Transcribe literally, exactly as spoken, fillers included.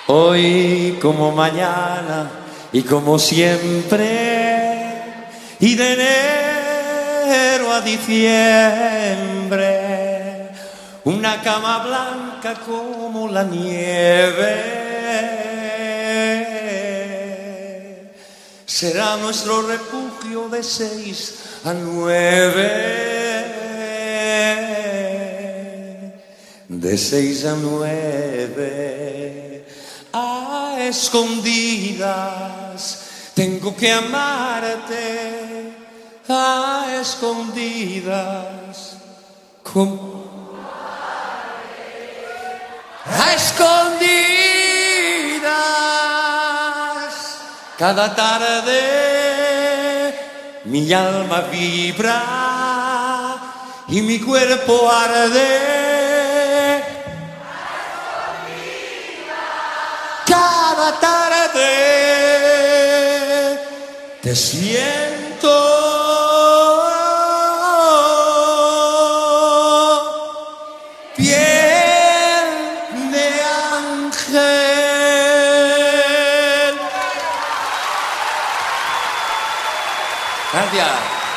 Hoy como mañana y como siempre, y de enero a diciembre, una cama blanca como la nieve será nuestro refugio de seis a nueve, de seis a nueve, a escondidas. Tengo que amarte a escondidas. ¿Cómo? A escondidas. Cada tarde mi alma vibra y mi cuerpo arde. Cada tarde te siento piel de ángel. Gracias.